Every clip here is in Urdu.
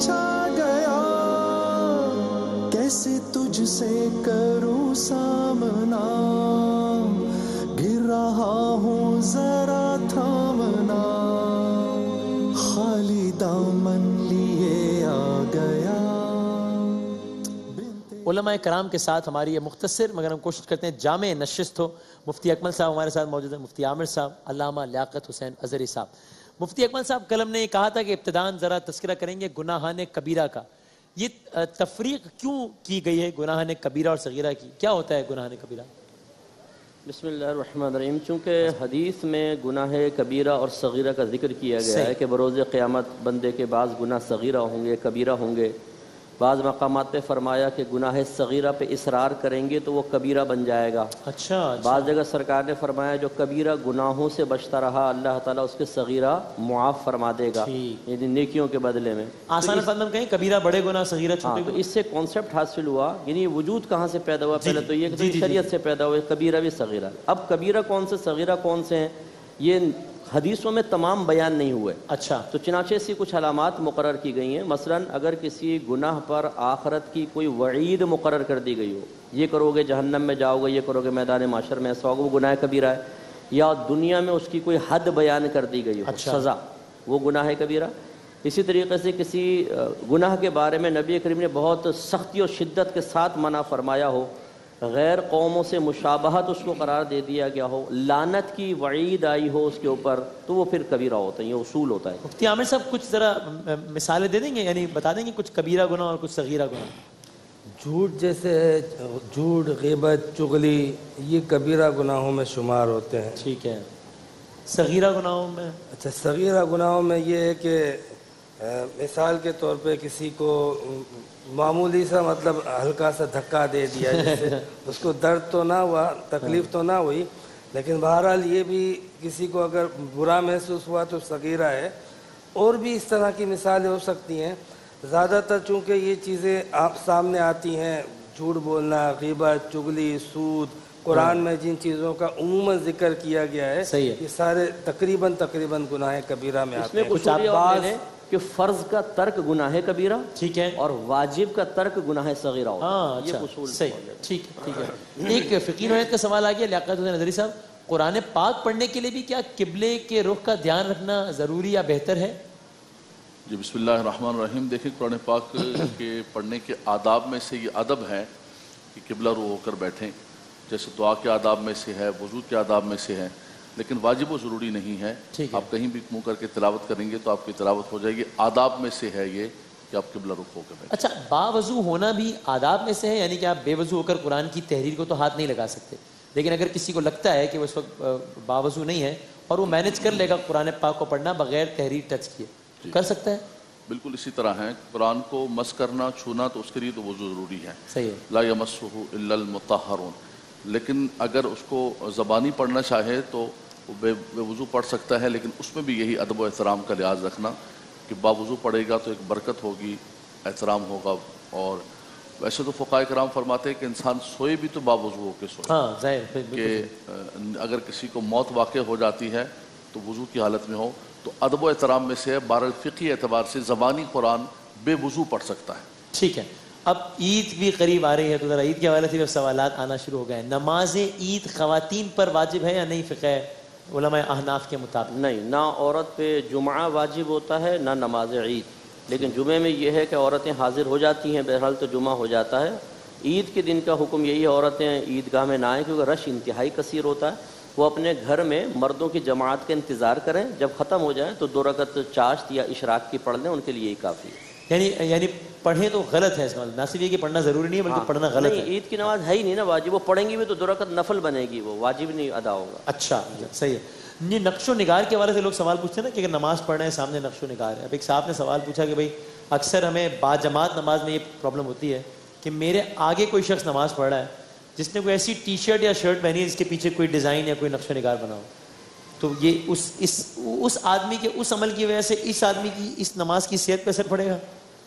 چھا گیا، کیسے تجھ سے کروں سامنا، گر رہا ہوں ذرا تھامنا، خالی دامن لیے آ گیا۔ علماء کرام کے ساتھ ہماری یہ مختصر مگر ہم کوشش کرتے ہیں جامع نشست ہو۔ مفتی اکمل صاحب ہمارے ساتھ موجود ہیں، مفتی عامر صاحب، علامہ لیاقت حسین اظہری صاحب۔ مفتی اکمل صاحب، کل ہم نے یہ کہا تھا کہ ابتداً ذرا تذکرہ کریں گے گناہان کبیرہ کا۔ یہ تفریق کیوں کی گئی ہے گناہان کبیرہ اور صغیرہ کی؟ کیا ہوتا ہے گناہان کبیرہ؟ بسم اللہ الرحمن الرحیم۔ چونکہ حدیث میں گناہ کبیرہ اور صغیرہ کا ذکر کیا گیا ہے کہ بروز قیامت بندے کے بعض گناہ صغیرہ ہوں گے، کبیرہ ہوں گے۔ بعض مقامات پہ فرمایا کہ گناہ صغیرہ پہ اصرار کریں گے تو وہ کبیرہ بن جائے گا۔ اچھا۔ بعض جگہ سرکار نے فرمایا جو کبیرہ گناہوں سے بچتا رہا اللہ تعالیٰ اس کے صغیرہ معاف فرما دے گا، یعنی نیکیوں کے بدلے میں۔ آسان فندم کہیں کبیرہ بڑے گناہ، صغیرہ چھوٹے گناہ۔ تو اس سے کانسیپٹ حاصل ہوا، یعنی وجود کہاں سے پیدا ہوا؟ پہلے تو یہ کہ شریعت سے پیدا ہوا، کبیرہ بھی صغیرہ۔ اب کبیرہ کون سے، صغیرہ کون سے ہیں، یہ حدیثوں میں تمام بیان نہیں ہوئے۔ اچھا۔ تو چنانچہ سے کچھ علامات مقرر کی گئی ہیں۔ مثلا اگر کسی گناہ پر آخرت کی کوئی وعید مقرر کر دی گئی ہو، یہ کرو گے جہنم میں جاؤ گے، یہ کرو گے میدان معاشر میں ایسا ہوگا، وہ گناہ کبیرہ ہے۔ یا دنیا میں اس کی کوئی حد بیان کر دی گئی ہو، سزا، وہ گناہ کبیرہ۔ اسی طریقے سے کسی گناہ کے بارے میں نبی کریم نے بہت سختی اور شدت کے ساتھ منع فرمایا ہو، غیر قوموں سے مشابہت اس کو قرار دے دیا گیا ہو، لعنت کی وعید آئی ہو اس کے اوپر، تو وہ پھر کبیرہ ہوتا ہے، یہ اصول ہوتا ہے۔ مفتی عامر صاحب کچھ ذرا مثالیں دے دیں گے، یعنی بتا دیں گے کچھ کبیرہ گناہ اور کچھ صغیرہ گناہ؟ جھوٹ جیسے جھوٹ، غیبت، چغلی، یہ کبیرہ گناہوں میں شمار ہوتے ہیں۔ ٹھیک ہے۔ صغیرہ گناہوں میں؟ اچھا، صغیرہ گناہوں میں یہ ہے کہ مثال کے طور پہ کسی کو معمولی سا مطلب ہلکا سا دھکا دے دیا، جیسے اس کو درد تو نہ ہوا، تکلیف تو نہ ہوئی، لیکن بہرحال یہ بھی کسی کو اگر برا محسوس ہوا تو صغیرہ ہے۔ اور بھی اس طرح کی مثالیں ہو سکتی ہیں۔ زیادہ تر چونکہ یہ چیزیں آپ سامنے آتی ہیں، جھوٹ بولنا، غیبت، چغلی، سود، قرآن میں جن چیزوں کا عموماً ذکر کیا گیا ہے یہ سارے تقریباً گناہ کبیرہ میں آتے ہیں۔ کچھ بعض کہ فرض کا ترک گناہ کبیرہ، ٹھیک ہے، اور واجب کا ترک گناہ صغیرہ ہوتا ہے۔ یہ اصول صحیح، ٹھیک ہے۔ ایک فقی نوعیت کا سوال آ گیا لیاقت حسین اظہری صاحب، قرآن پاک پڑھنے کے لیے بھی کیا قبلے کے رخ کا دھیان رکھنا ضروری یا بہتر ہے؟ جی بسم اللہ الرحمن الرحیم۔ دیکھیں قرآن پاک کے پڑھنے کے آداب میں سے یہ ادب ہے کہ قبلہ رو ہو کر بیٹھیں، جیسے دعا کے آداب میں سے ہے، وضو کے آداب میں سے ہے، لیکن واجب و ضروری نہیں ہے۔ آپ کہیں بھی منہ کر کے تلاوت کریں گے تو آپ کی تلاوت ہو جائے گی۔ آداب میں سے ہے یہ کہ آپ قبلہ رخ ہو کر بیٹھیں۔ اچھا، باوضو ہونا بھی آداب میں سے ہے، یعنی کہ آپ بے وضو ہو کر قرآن کی تحریر کو تو ہاتھ نہیں لگا سکتے، لیکن اگر کسی کو لگتا ہے کہ وہ اس وقت باوضو نہیں ہے اور وہ مینج کر لے گا قرآن پاک کو پڑھنا بغیر تحریر ٹچ کیے، کر سکتا ہے؟ بالکل اسی طرح ہے، قرآن کو مس کرنا، چھونا تو اس کے لیے تو وضو ضروری ہے۔ صحیح ہے۔ لا یمسہ الا المطہرون۔ لیکن اگر اس کو زبانی پڑھنا چاہے تو بے وضو پڑھ سکتا ہے، لیکن اس میں بھی یہی ادب و احترام کا لحاظ رکھنا کہ باوضو پڑھے گا تو ایک برکت ہوگی، احترام ہوگا۔ اور ویسے تو فقہاء کرام فرماتے ہیں کہ انسان سوئے بھی تو باوضو ہو کے سوئے، کہ اگر کسی کو موت واقع ہو جاتی ہے تو وضو کی حالت میں ہو، تو ادب و احترام میں سے بہرحال فقہی اعتبار سے زبانی قرآن بے وضو پڑھ سکتا ہے۔ ٹھیک ہے۔ اب عید بھی قریب آ رہی ہے تو ذرا عید کے حوالے سے سوالات آنا شروع ہو گئے ہیں۔ نماز عید خواتین پر واجب ہے یا نہیں فقہ علماء احناف کے مطابق؟ نہیں، نہ عورت پہ جمعہ واجب ہوتا ہے نہ نماز عید، لیکن جمعے میں یہ ہے کہ عورتیں حاضر ہو جاتی ہیں، بہرحال تو جمعہ ہو جاتا ہے۔ عید کے دن کا حکم یہی ہے عورتیں عیدگاہ میں نہ آئیں، کیونکہ رش انتہائی کثیر ہوتا ہے۔ وہ اپنے گھر میں مردوں کی جماعت کا انتظار کریں، جب ختم ہو جائیں تو 2 رکعت چاشت یا اشراق کی پڑھ لیں، ان کے لیے یہی کافی ہے۔ یعنی پڑھیں تو غلط ہے، اس میں نہ صرف یہ کہ پڑھنا ضروری نہیں ہے بلکہ پڑھنا غلط ہے۔ عید کی نماز ہے ہی نہیں نا واجب، وہ پڑھیں گی بھی تو 2 رکعت نفل بنے گی، وہ واجب نہیں ادا ہوگا۔ اچھا، صحیح ہے۔ یہ نقش و نگار کے حوالے سے لوگ سوال پوچھتے ہیں نا کہ اگر نماز پڑھ رہے ہیں سامنے نقش و نگار ہے۔ اب ایک صاحب نے سوال پوچھا کہ بھائی اکثر ہمیں با جماعت نماز میں یہ پرابلم ہوتی ہے کہ میرے آگے کوئی شخص نماز پڑھ رہا ہے جس نے کوئی ایسی ٹی شرٹ یا شرٹ پہنی ہے جس کے پیچھے کوئی ڈیزائن یا کوئی نقش و نگار بنا ہو، تو یہ اس آدمی کے اس عمل کی وجہ سے اس آدمی کی اس نماز کی صحت پہ اثر پڑے گا؟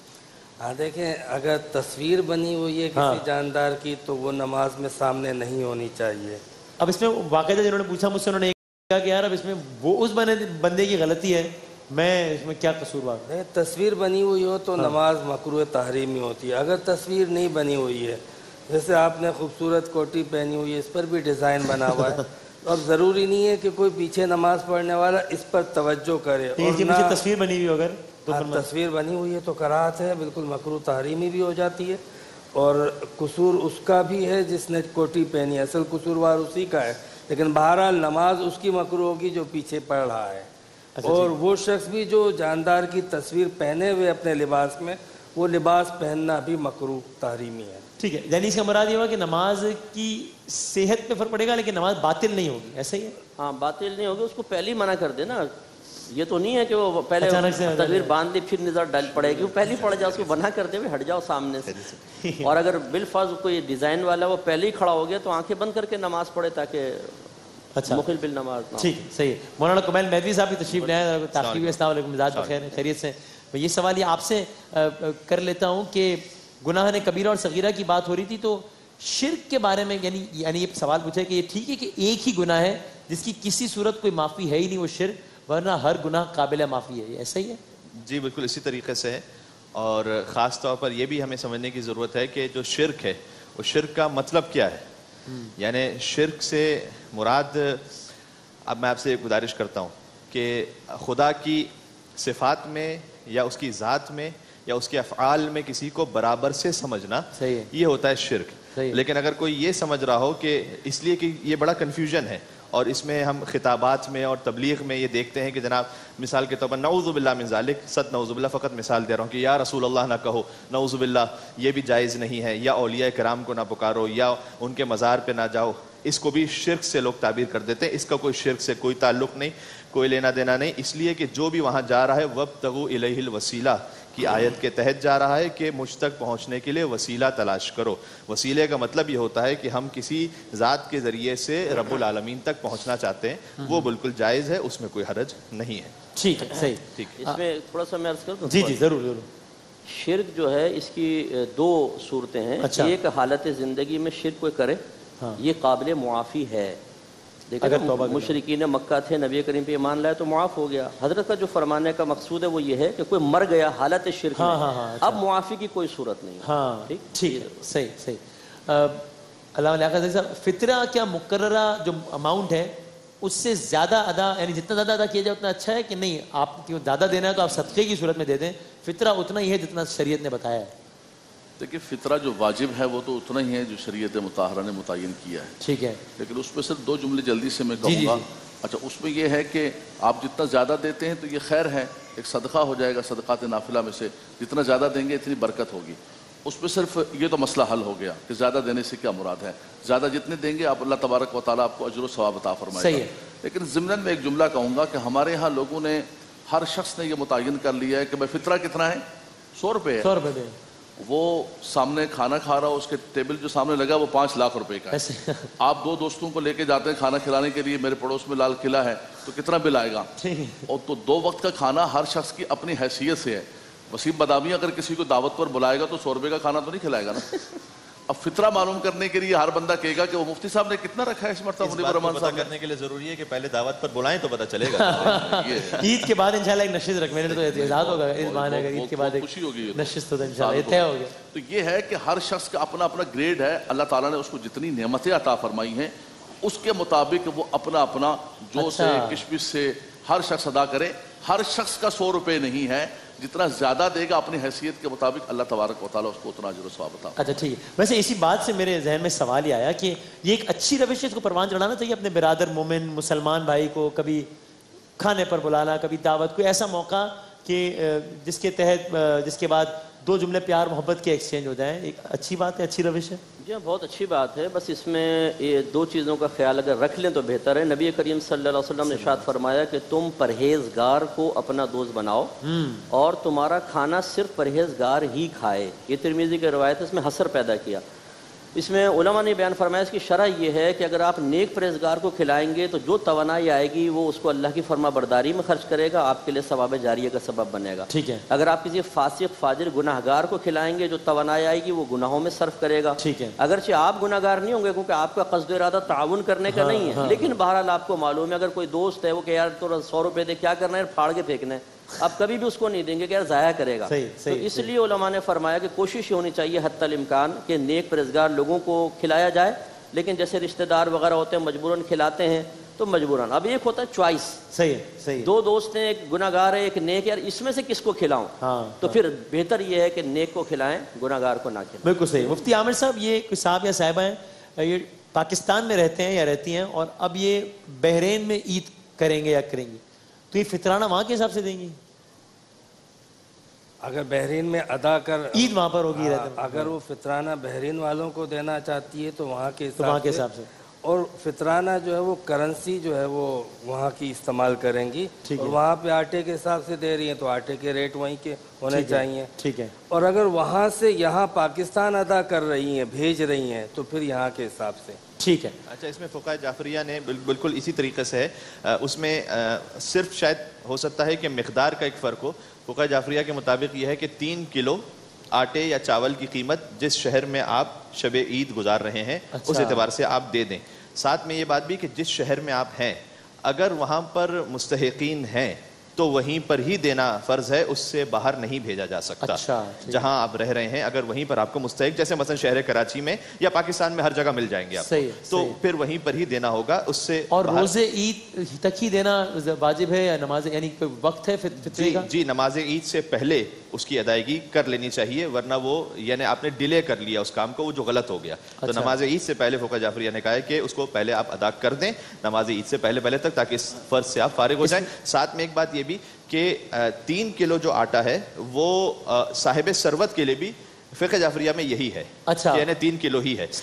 ہاں دیکھیں، اگر تصویر بنی ہوئی ہے کسی جاندار کی تو وہ نماز میں سامنے نہیں ہونی چاہیے۔ اب اس میں واقعہ جنہوں نے پوچھا مجھ سے، انہوں نے کہا کہ یار اب اس میں وہ اس بندے کی غلطی ہے میں اس میں کیا قصوروار؟ نہیں، تصویر بنی ہوئی ہو تو نماز مکروہ تحریمی ہوتی ہے. اگر تصویر نہیں بنی ہوئی ہے، جیسے آپ نے خوبصورت کوٹی پہنی ہوئی ہے، اس پر بھی ڈیزائن بنا ہوا ہے، تو اب ضروری نہیں ہے کہ کوئی پیچھے نماز پڑھنے والا اس پر توجہ کرے. اس کے پیچھے تصویر بنی ہوئی اگر تو تصویر بنی ہوئی ہے تو کراہت ہے، بالکل مکروہ تحریمی بھی ہو جاتی ہے. اور قصور اس کا بھی ہے جس نے کوٹی پہنی ہے، اصل قصوروار اسی کا ہے، لیکن بہرحال نماز اس کی مکروہ ہوگی جو پیچھے پڑھ رہا ہے. اور وہ شخص بھی جو جاندار کی تصویر پہنے ہوئے اپنے لباس میں، وہ لباس پہننا بھی مکروہ تحریمی ہے. ٹھیک ہے، یعنی اس کا مراد یہ ہوا کہ نماز کی صحت پہ فرق پڑے گا لیکن نماز باطل نہیں ہوگی، ایسا ہی ہے؟ ہاں باطل نہیں ہوگی، اس کو پہلے ہی منع کر دے نا. یہ تو نہیں ہے کہ وہ پہلے تصویر باندھ دی پھر نظر ڈال پڑے گی، وہ پہلے ہی پڑ جائے، اس کو بنا کر دے ہٹ جاؤ سامنے سے. اور اگر بالفاظ کوئی ڈیزائن والا وہ پہلے ہی کھڑا ہو گیا تو آنکھیں بند کر کے نماز پڑھے تاکہ مخل بالنماز نہ ہو. ٹھیک ہے، صحیح ہے. مولانا کمیل مہدوی صاحب بھی تشریف لے آئے. السلام علیکم، مزاج بخیر ہے، خیریت سے؟ میں یہ سوال یہ آپ سے کر لیتا ہوں کہ گناہ کبیرہ اور صغیرہ کی بات ہو رہی تھی، تو شرک کے بارے میں یعنی یہ سوال پوچھا کہ یہ ٹھیک ہے کہ ایک ہی گناہ ہے جس کی کسی صورت کوئی معافی ہے ہی نہیں، وہ شرک، ورنہ ہر گناہ قابل معافی ہے، ایسا ہی ہے؟ جی بالکل اسی طریقے سے ہے. اور خاص طور پر یہ بھی ہمیں سمجھنے کی ضرورت ہے کہ جو شرک ہے وہ شرک کا مطلب کیا ہے. یعنی شرک سے مراد، اب میں آپ سے ایک گزارش کرتا ہوں کہ خدا کی صفات میں یا اس کی ذات میں یا اس کے افعال میں کسی کو برابر سے سمجھنا، یہ ہوتا ہے شرک. لیکن اگر کوئی یہ سمجھ رہا ہو کہ اس لیے کہ یہ بڑا کنفیوژن ہے، اور اس میں ہم خطابات میں اور تبلیغ میں یہ دیکھتے ہیں کہ جناب مثال کے طور پر نعوذ باللہ من ذالک، صد نعوذ باللہ، فقط مثال دے رہا ہوں کہ یا رسول اللہ نہ کہو، نعوذ باللہ یہ بھی جائز نہیں ہے، یا اولیاء کرام کو نہ پکارو، یا ان کے مزار پہ نہ جاؤ. اس کو بھی شرک سے لوگ تعبیر کر دیتے ہیں. اس کا کوئی شرک سے کوئی تعلق نہیں، کوئی لینا دینا نہیں، اس لیے کہ جو بھی وہاں جا رہا ہے وابتغوا الیہ الوسیلہ کی آیت کے تحت جا رہا ہے کہ مجھ تک پہنچنے کے لیے وسیلہ تلاش کرو. وسیلے کا مطلب یہ ہوتا ہے کہ ہم کسی ذات کے ذریعے سے رب العالمین تک پہنچنا چاہتے ہیں، وہ بالکل جائز ہے، اس میں کوئی حرج نہیں ہے. ٹھیک ہے، صحیح. ٹھیک ہے، اس میں تھوڑا سا میں عرض کر دوں. جی جی ضرور ضرور. شرک جو ہے اس کی دو صورتیں ہیں. ایک حالت زندگی میں شرک کوئی کرے، یہ قابل معافی ہے. دیکھیں مشرکین مکہ تھے، نبی کریم پہ ایمان لائے تو معاف ہو گیا. حضرت کا جو فرمانے کا مقصود ہے وہ یہ ہے کہ کوئی مر گیا حالت شرک میں، اب معافی کی کوئی صورت نہیں. ہاں ٹھیک ہے، صحیح صحیح. علامہ لیاقت صاحب، فطرہ کیا مقررہ جو اماؤنٹ ہے اس سے زیادہ ادا، یعنی جتنا زیادہ ادا کیا جائے اتنا اچھا ہے کہ نہیں؟ آپ کو زیادہ دینا ہے تو آپ صدقے کی صورت میں دے دیں، فطرہ اتنا ہی ہے جتنا شریعت نے بتایا ہے. دیکھیے فطرہ جو واجب ہے وہ تو اتنا ہی ہے جو شریعت مطہرہ نے متعین کیا ہے. ٹھیک ہے، لیکن اس میں صرف دو جملے جلدی سے میں کہوں گا. اچھا، اس میں یہ ہے کہ آپ جتنا زیادہ دیتے ہیں تو یہ خیر ہے، ایک صدقہ ہو جائے گا صدقات نافلہ میں سے. جتنا زیادہ دیں گے اتنی برکت ہوگی. اس میں صرف یہ تو مسئلہ حل ہو گیا کہ زیادہ دینے سے کیا مراد ہے. زیادہ جتنے دیں گے آپ اللہ تبارک و تعالیٰ آپ کو اجر و ثواب عطا فرمائے گا. لیکن ضمناً میں ایک جملہ کہوں گا کہ ہمارے ہاں لوگوں نے، ہر شخص نے یہ متعین کر لیا ہے کہ بھائی فطرہ کتنا ہے، 100 روپے ہے. 100 روپے دیں. وہ سامنے کھانا کھا رہا ہو، اس کے ٹیبل جو سامنے لگا وہ 5 لاکھ روپے کا ہے. آپ 2 دوستوں کو لے کے جاتے ہیں کھانا کھلانے کے لیے، میرے پڑوس میں لال قلعہ ہے، تو کتنا بل آئے گا؟ اور تو 2 وقت کا کھانا ہر شخص کی اپنی حیثیت سے ہے. وسیم بادامی اگر کسی کو دعوت پر بلائے گا تو 100 روپے کا کھانا تو نہیں کھلائے گا نا. اب فطرہ معلوم کرنے کے لیے ہر بندہ کہے گا کہ وہ مفتی صاحب نے کتنا رکھا ہے اس مرتبہ. اس بات کو پتہ کرنے کے لیے ضروری ہے کہ پہلے دعوت پر بلائیں تو پتہ چلے گا. عید کے بعد انشاءاللہ ایک نشست رکھ، میں نے تو اعتراض ہوگا اس بہانے کا، عید کے بعد خوشی ہوگی نشست تو انشاءاللہ طے ہو گیا. تو یہ ہے کہ ہر شخص کا اپنا اپنا گریڈ ہے. اللہ تعالیٰ نے اس کو جتنی نعمتیں عطا فرمائی ہیں اس کے مطابق وہ اپنا اپنا جو سے کشمش سے ہر شخص ادا کرے. ہر شخص کا 100 روپے نہیں ہے، جتنا زیادہ دے گا اپنی حیثیت کے مطابق اللہ تبارک و تعالیٰ اس کو اتنا اجر و ثواب عطا. اچھا ٹھیک ہے. ویسے اسی بات سے میرے ذہن میں سوال یہ آیا کہ یہ ایک اچھی روش ہے، اس کو پروان چڑھانا چاہیے اپنے برادر مومن مسلمان بھائی کو، کبھی کھانے پر بلانا، کبھی دعوت، کوئی ایسا موقع کہ جس کے تحت جس کے بعد 2 جملے پیار محبت کے ایکسچینج ہو جائیں. ایک اچھی بات ہے، اچھی روش ہے. جی ہاں بہت اچھی بات ہے. بس اس میں یہ 2 چیزوں کا خیال اگر رکھ لیں تو بہتر ہے. نبی کریم صلی اللہ علیہ وسلم نے ارشاد فرمایا کہ تم پرہیزگار کو اپنا دوست بناؤ اور تمہارا کھانا صرف پرہیزگار ہی کھائے. یہ ترمذی کی روایت ہے، اس میں حسر پیدا کیا. اس میں علماء نے بیان فرمایا اس کی شرح یہ ہے کہ اگر آپ نیک پرہیزگار کو کھلائیں گے تو جو توانائی آئے گی وہ اس کو اللہ کی فرما برداری میں خرچ کرے گا، آپ کے لیے ثواب جاریہ کا سبب بنے گا. ٹھیک ہے. اگر آپ کسی فاسق فاجر گناہ گار کو کھلائیں گے، جو توانائی آئے گی وہ گناہوں میں صرف کرے گا. ٹھیک ہے. اگرچہ آپ گناہ گار نہیں ہوں گے کیونکہ آپ کا قصد و ارادہ تعاون کرنے کا نہیں ہے، لیکن بہرحال آپ کو معلوم ہے اگر کوئی دوست ہے وہ کہ یار تو 100 روپے دے، کیا کرنا ہے، پھاڑ کے پھینکنا ہے، اب کبھی بھی اس کو نہیں دیں گے کہ یار ضائع کرے گا. صحیح, تو اس لیے علماء نے فرمایا کہ کوشش یہ ہونی چاہیے حتی الامکان کہ نیک پرہیزگار لوگوں کو کھلایا جائے, لیکن جیسے رشتہ دار وغیرہ ہوتے ہیں مجبوراً کھلاتے ہیں تو مجبوراً. اب ایک ہوتا ہے چوائس, صحیح ہے, صحیح. دو دوست ہیں, ایک گناہ گار ہے ایک نیک, یار اس میں سے کس کو کھلاؤں؟ تو پھر بہتر یہ ہے کہ نیک کو کھلائیں, گناہ گار کو نہ کھلائیں. بالکل صحیح. مفتی عامر صاحب, یہ کوئی صاحب یا صاحبہ ہیں, یہ پاکستان میں رہتے ہیں یا رہتی ہیں, اور اب یہ بحرین میں عید کریں گے یا کریں گی, تو یہ فطرانہ وہاں کے حساب سے دیں گی؟ اگر بحرین میں ادا کر عید وہاں پر ہوگی, اگر وہ فطرانہ بحرین والوں کو دینا چاہتی ہے تو وہاں کے حساب سے, اور فطرانہ جو ہے وہ کرنسی جو ہے وہ وہاں کی استعمال کریں گی, اور وہاں پہ آٹے کے حساب سے دے رہی ہیں تو آٹے کے ریٹ وہیں کے ہونے چاہیے. ٹھیک ہے. اور اگر وہاں سے یہاں پاکستان ادا کر رہی ہیں, بھیج رہی ہیں, تو پھر یہاں کے حساب سے. ٹھیک ہے. اچھا, اس میں فقہ جعفریہ نے بالکل اسی طریقے سے ہے, اس میں صرف شاید ہو سکتا ہے کہ مقدار کا ایک فرق ہو. فقہ جعفریہ کے مطابق یہ ہے کہ 3 کلو آٹے یا چاول کی قیمت جس شہر میں آپ شب عید گزار رہے ہیں اس اعتبار سے آپ دے دیں. ساتھ میں یہ بات بھی کہ جس شہر میں آپ ہیں اگر وہاں پر مستحقین ہیں تو وہیں پر ہی دینا فرض ہے, اس سے باہر نہیں بھیجا جا سکتا. جہاں آپ رہ رہے ہیں اگر وہیں پر آپ کو مستحق, جیسے مثلا شہر کراچی میں یا پاکستان میں ہر جگہ مل جائیں گے آپ, تو پھر وہیں پر ہی دینا ہوگا. اس سے اور روزے عید تک ہی دینا واجب ہے یا نماز, یعنی کوئی وقت ہے فطرے کا؟ جی, نماز عید سے پہلے اس کی ادائیگی کر لینی چاہیے, ورنہ وہ یعنی آپ نے ڈیلے کر لیا اس کام کو, وہ جو غلط ہو گیا. تو نماز عید سے پہلے فقہ جعفریہ نے کہا ہے کہ اس کو پہلے آپ ادا کر دیں نماز عید سے پہلے تک, تاکہ اس فرض سے آپ فارغ ہو جائیں. ساتھ میں ایک بات یہ بھی کہ 3 کلو جو آٹا ہے وہ صاحب ثروت کے لیے بھی فقہ جعفریہ میں یہی ہے, یعنی 3 کلو ہی ہے.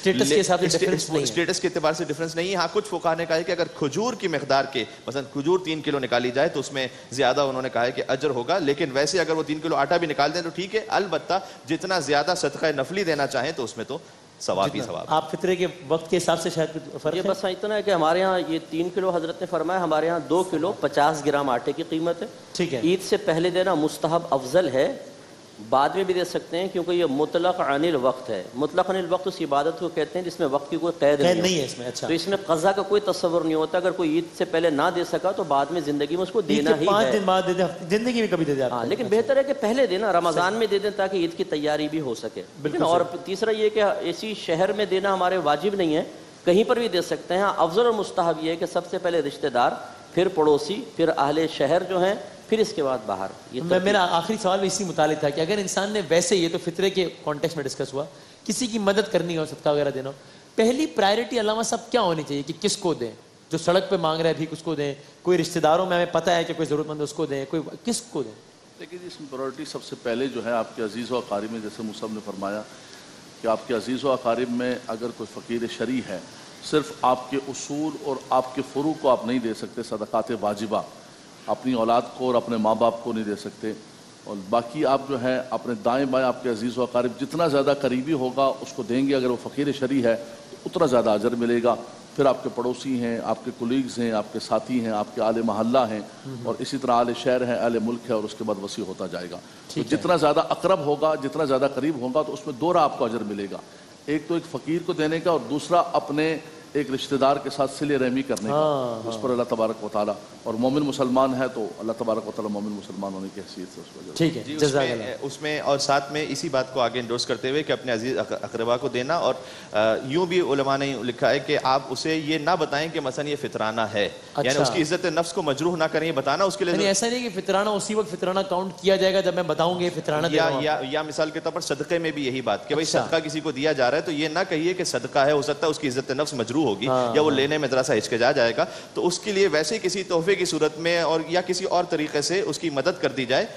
اسٹیٹس کے اعتبار سے ڈفرنس نہیں ہے. ہاں, کچھ فقہاء نے کہا ہے کہ اگر کھجور کی مقدار کے, مثلا کھجور 3 کلو نکالی جائے تو اس میں زیادہ انہوں نے کہا ہے کہ اجر ہوگا, لیکن ویسے اگر وہ 3 کلو آٹا بھی نکال دیں تو ٹھیک ہے. البتہ جتنا زیادہ صدقہ نفلی دینا چاہیں تو اس میں تو ثواب ہی ثواب. آپ فطرے کے وقت کے حساب سے شاید فرق ہے. یہ بس اتنا ہے کہ ہمارے ہاں یہ 3 کلو حضرت نے فرمایا, ہمارے ہاں 2 کلو 50 گرام آٹے کی قیمت ہے. ٹھیک ہے. عید سے پہلے دینا مستحب افضل ہے, بعد میں بھی دے سکتے ہیں کیونکہ یہ مطلق عن الوقت ہے. مطلق عن الوقت اس عبادت کو کہتے ہیں جس میں وقت کی کوئی قید نہیں ہے اس میں. تو اس میں قضا کا کوئی تصور نہیں ہوتا. اگر کوئی عید سے پہلے نہ دے سکا تو بعد میں زندگی میں اس کو دینا ہی ہے. 5 دن بعد دے دیں, زندگی میں کبھی دے دیں. ہاں, لیکن بہتر ہے کہ پہلے دینا, رمضان میں دے دیں تاکہ عید کی تیاری بھی ہو سکے. اور تیسرا یہ کہ اسی شہر میں دینا ہمارے واجب نہیں ہے, کہیں پر بھی دے سکتے ہیں. افضل اور مستحب یہ ہے کہ سب سے پہلے رشتہ دار, پھر پڑوسی, پھر اہل شہر جو ہیں, پھر اس کے بعد باہر. میرا آخری سوال بھی اسی متعلق تھا کہ اگر انسان نے ویسے, یہ تو فطرے کے کانٹیکسٹ میں ڈسکس ہوا, کسی کی مدد کرنی ہو, صدقہ وغیرہ دینا ہو, پہلی پرائرٹی علامہ صاحب کیا ہونی چاہیے کہ کس کو دیں؟ جو سڑک پہ مانگ رہا ہے ٹھیک اس کو دیں, کوئی رشتہ داروں میں ہمیں پتہ ہے کہ کوئی ضرورت مند ہے اس کو دیں, کوئی کس کو دیں؟ دیکھیے جی, اس میں پرائرٹی سب سے پہلے جو ہے آپ کے عزیز و اقارب میں, جیسے مصعب نے فرمایا کہ آپ کے عزیز و اقارب میں اگر کوئی فقیر شرعی ہے, صرف آپ کے اصول اور آپ کے فروع کو آپ نہیں دے سکتے, صدقات واجبہ اپنی اولاد کو اور اپنے ماں باپ کو نہیں دے سکتے, اور باقی آپ جو ہے اپنے دائیں بائیں آپ کے عزیز و اقارب جتنا زیادہ قریبی ہوگا اس کو دیں گے. اگر وہ فقیر شرعی ہے تو اتنا زیادہ اجر ملے گا. پھر آپ کے پڑوسی ہیں, آپ کے کولیگز ہیں, آپ کے ساتھی ہیں, آپ کے اہل محلہ ہیں, اور اسی طرح اہل شہر ہیں, اہل ملک ہے, اور اس کے بعد وسیع ہوتا جائے گا. تو جتنا زیادہ اقرب ہوگا, جتنا زیادہ قریب ہوگا, تو اس میں 2 آپ کو اجر ملے گا. ایک تو ایک فقیر کو دینے کا, اور دوسرا اپنے ایک رشتہ دار کے ساتھ صلہ رحمی کرنے کا, اس پر اللہ تبارک و تعالیٰ, اور مومن مسلمان ہے تو اللہ تبارک و تعالیٰ مومن مسلمان ہونے کی حیثیت سے اس وجہ. ٹھیک ہے جی, اس میں اور ساتھ میں اسی بات کو آگے انڈورس کرتے ہوئے کہ اپنے عزیز اقربا کو دینا, اور یوں بھی علماء نے لکھا ہے کہ آپ اسے یہ نہ بتائیں کہ مثلا یہ فطرانہ ہے, یعنی اس کی عزت نفس کو مجروح نہ کریں, یہ بتانا اس کے لیے ایسا نہیں کہ فطرانہ اسی وقت فطرانہ کاؤنٹ کیا جائے گا جب میں بتاؤں گے فطرانہ, یا مثال کے طور پر صدقے میں بھی یہی بات کہ بھائی صدقہ کسی کو دیا جا رہا ہے تو یہ نہ کہیے کہ صدقہ ہے, ہو سکتا ہے اس کی عزت نفس مجروح ہوگی یا وہ لینے میں ذرا سا ہچکچا جائے گا, تو اس کے لیے ویسے کسی تحفے کی صورت میں اور یا کسی اور طریقے سے اس کی مدد کر دی جائے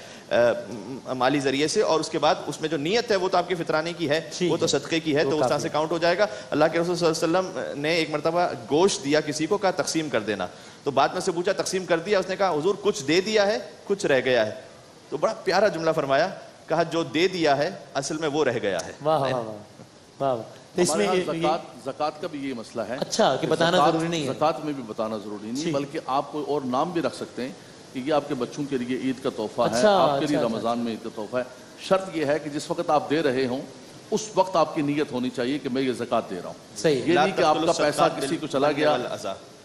مالی ذریعے سے, اور اس کے بعد اس میں جو نیت ہے وہ تو آپ کی فطرانے کی ہے, وہ تو صدقے کی ہے, تو اس طرح سے کاؤنٹ ہو جائے گا. اللہ کے رسول صلی اللہ علیہ وسلم نے ایک مرتبہ گوشت دیا کسی کو, کہا تقسیم کر دینا, تو بعد میں سے پوچھا تقسیم کر دیا, اس نے کہا حضور کچھ دے دیا ہے کچھ رہ گیا ہے, تو بڑا پیارا جملہ فرمایا, کہا جو دے دیا ہے اصل میں وہ رہ گیا ہے. واہ واہ واہ. اس میں زکوٰۃ کا بھی یہ مسئلہ ہے, اچھا کہ بتانا ضروری نہیں ہے, زکوٰۃ میں بھی بتانا ضروری نہیں, بلکہ آپ کوئی اور نام بھی رکھ سکتے ہیں کہ یہ آپ کے بچوں کے لیے عید کا تحفہ ہے, آپ کے لیے رمضان میں عید کا تحفہ ہے. شرط یہ ہے کہ جس وقت آپ دے رہے ہوں اس وقت آپ کی نیت ہونی چاہیے کہ میں یہ زکوٰۃ دے رہا ہوں. صحیح, یہ نہیں کہ آپ کا پیسہ کسی کو چلا گیا,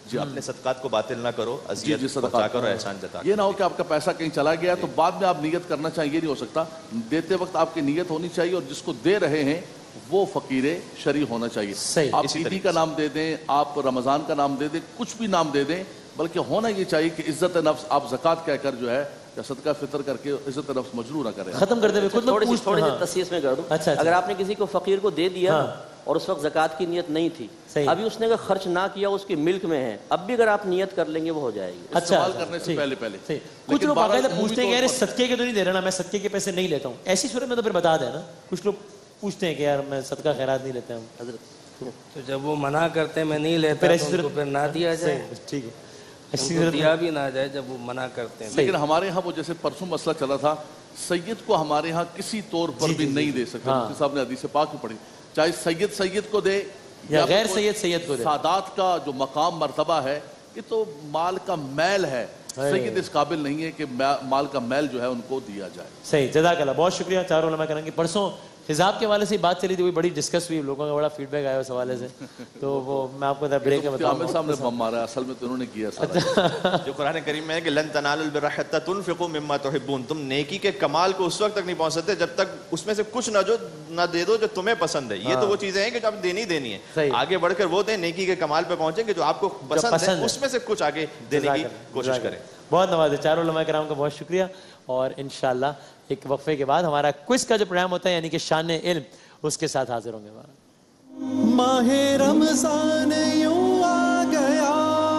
जी अपने सदकात को बातिल ना करो, जी अज़ियत जी पहुंचा सदका करो, एहसान जता ये ना हो कि आपका पैसा कहीं चला गया तो बाद में आप नियत करना चाहिए, ये नहीं हो सकता। देते वक्त आपकी नियत होनी चाहिए और जिसको दे रहे हैं वो फकीर शरी होना चाहिए। सही, आप इसी ईदी तरीके का नाम दे दें, आप रमज़ान का नाम दे दें, कुछ भी नाम दे दें, बल्कि होना ये चाहिए कि इज्जत नफ्स आप ज़कात कहकर जो है या सदका फितर करके इज्जत नफ्स मजरू ना करें। खत्म करते हुए खुद लोग थोड़ी सी हाँ। तसीस में कर दूं। अच्छा, अच्छा। अगर आपने किसी को फकीर को दे दिया हाँ। और उस वक्त ज़कात की नियत नहीं थी, सही। अभी उसने अगर खर्च ना किया, उसकी मिल्क में है, अब भी अगर आप नियत कर लेंगे वो हो जाएगी। अच्छा, इस्तेमाल करने से ठीक, पहले सही। कुछ लेकिन लोग बारह बाकायदा उमूमी पूछते हैं कि तौर यार पर- सदके के तो नहीं दे रहा ना, मैं सदके के पैसे नहीं लेता हूँ, ऐसी सूरत में तो फिर बता देना। कुछ लोग पूछते हैं कि यार मैं सदका खैरात नहीं लेता हूँ हजरत, तो जब वो मना करते हैं मैं नहीं लेता फिर तो ऐसी उनको सूरत- फिर ना दिया जाए, सही, ठीक है, ऐसी उनको सूरत दिया भी ना जाए जब वो मना करते हैं। लेकिन हमारे यहाँ वो जैसे परसों मसला चला था, सैयद को हमारे यहाँ किसी तौर पर भी नहीं दे सकते। हाँ। मुफ्ती साहब ने हदीस पाक में पढ़ी, चाहे सैयद को दे या फिर गैर कोई सैयद को दे। सादात का जो मकाम मर्तबा है, ये तो माल का मैल है। सैयद इस काबिल नहीं है कि माल का मैल जो है उनको दिया जाए। सही, जज़ाकल्लाह, बहुत शुक्रिया। चारों उलमा करम की परसों हिसाब के हवाले से बात चली थी, वो बड़ी डिस्कस हुई, लोगों का बड़ा फीडबैक आया उस हवाले से, तो वो मैं आपको ब्रेक में मुफ्ती आमिर बताऊंगा। साहब ने बम मारा, असल में तो उन्होंने किया सारा। जो कुरान करीम में है कि लन तनालुल बिर्रा हत्ता तुनफिकू मिम्मा तुहिब्बून, तुम नेकी के कमाल को उस वक्त तक नहीं पहुंच सकते जब तक उसमें से कुछ ना दे दो जो तुम्हें पसंद है। ये तो वो चीजें हैं कि जो आप देनी सही। है, आगे बढ़कर वो दें, नेकी के कमाल पे पहुंचेंगे जो आपको पसंद पसंद है, है। उसमें से कुछ आगे देने की कोशिश करें। बहुत नवाज है, चारों उलमा कराम का बहुत शुक्रिया। और इंशाल्लाह एक वक्फे के बाद हमारा क्विज का जो प्रोग्राम होता है यानी कि शान इल्म, उसके साथ हाजिर होंगे। माहे रमजान यूं आ गया,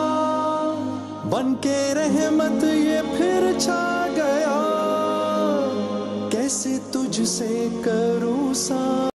बन के रहमत ये फिर छा गया, कैसे तुझसे करूं सा